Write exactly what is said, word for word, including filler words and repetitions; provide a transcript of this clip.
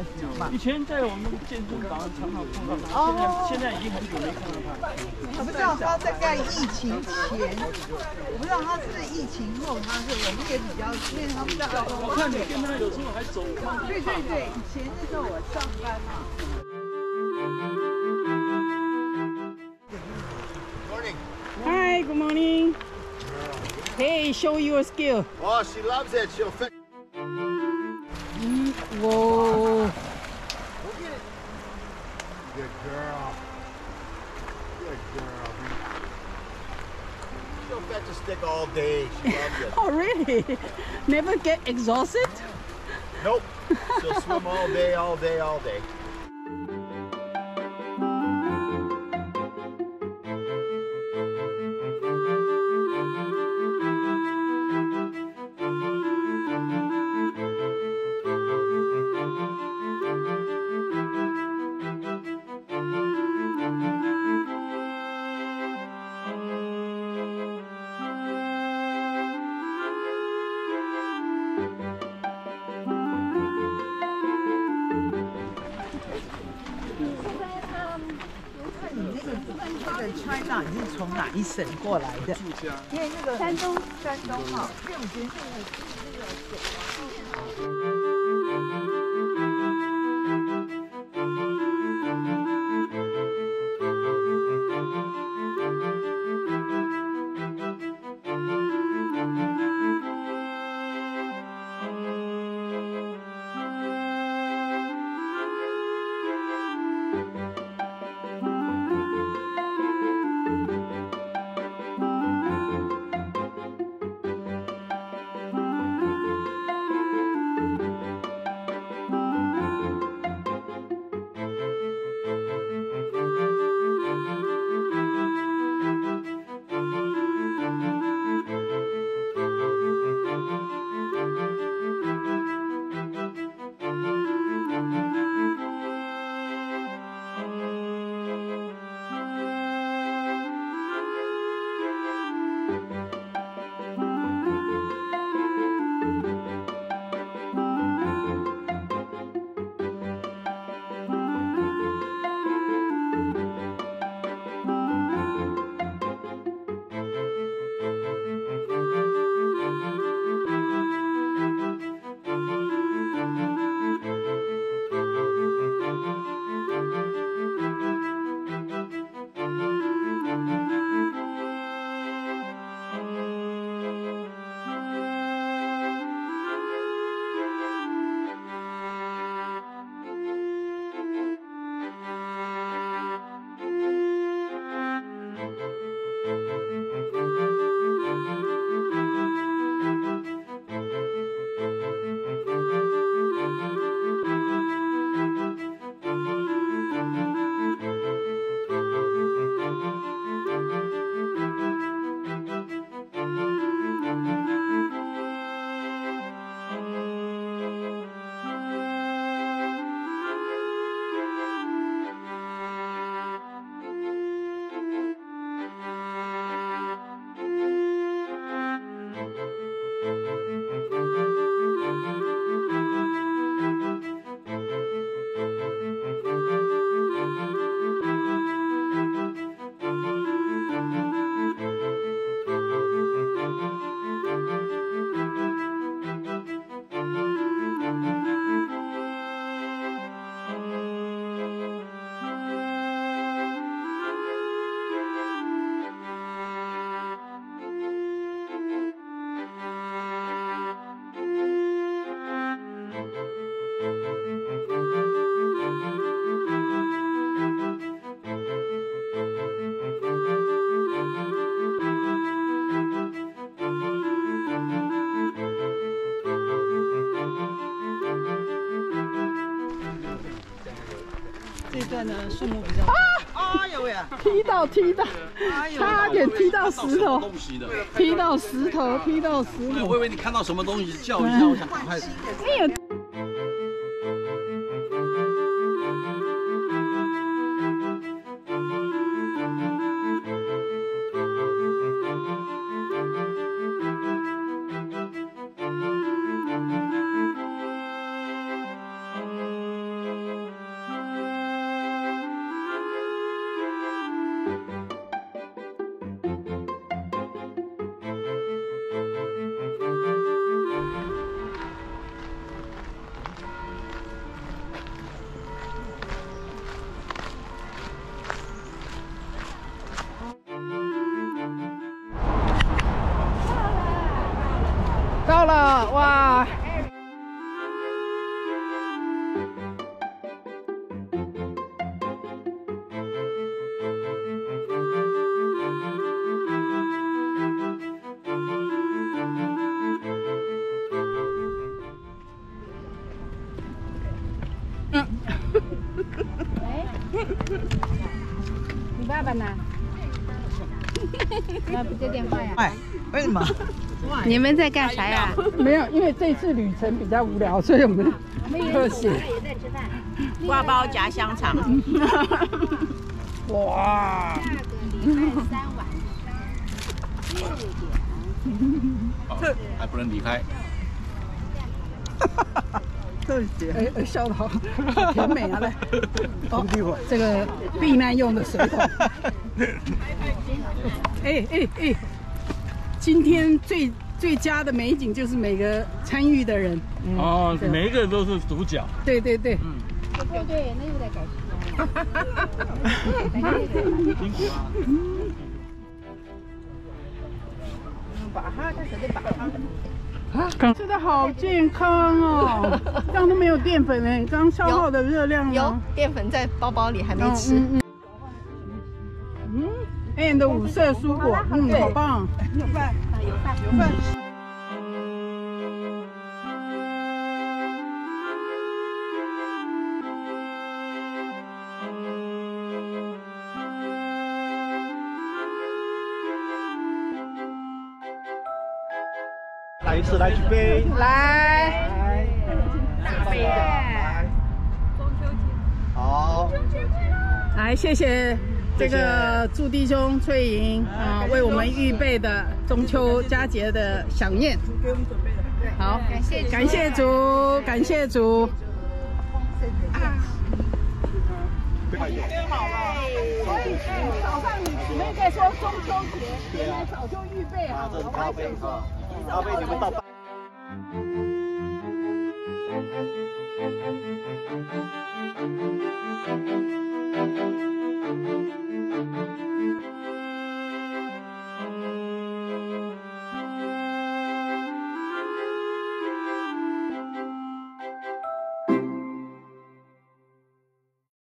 讲吧。 以前在我们健身房常常碰到他，现在现在已经很久没看到他。 我不知道他大概疫情前，我不知道他是疫情后，他是我们也比较，因为他们大概我看你跟他有时候还走。 对对对，以前那时候我上班嘛。 Morning. Hi, good morning. Hey, show your skill. Oh, she loves it. She'll fit. Mm, whoa. Look at it. Good girl. Good girl. She'll fetch a stick all day. She loves it. Oh, really? Never get exhausted? Nope. She'll swim all day, all day, all day. China 你是从哪一省过来的？因为那个山东，山东哈，因为我觉得那个那个水啊。 这段呢树木比较多。哎呦喂！ 踢到踢到，差点踢到石头，踢到石头，踢到石头。 我以为你看到什么东西叫一下，我想赶快。 哎呦！ 你爸爸呢？要不接电话呀？ 哎，为什么？ 你们在干啥呀？没有，因为这次旅程比较无聊，所以我们特写。 挂包夹香肠。哇！ 下个礼拜三晚上六点。 还不能离开。 特写， 哎哎，笑得好甜美啊！来，哦，这个避难用的水桶。哎哎哎，今天最最佳的美景就是每个参与的人。 哦，每一个都是主角。 对对对。 嗯。 哦对，那有点改辛苦啊。 把它，它绝对把它。 啊，吃的好健康哦，这样都没有淀粉哎，刚消耗的热量有淀粉在包包里还没吃。 嗯嗯。嗯 ，and 的五色蔬果，嗯，好棒。 有饭，有饭，有饭。 来一次，来举杯， 来， 大杯的，来，中秋节， 好， 来，谢谢这个祝弟兄翠莹啊，为我们预备的中秋佳节的飨宴。 给我们准备的，对， 好，感谢感谢主，感谢主。 快点， 好了， 所以早上你姊妹在说中秋节，原来早就预备好了。 咖啡哈，咖啡你们倒。 Thank you.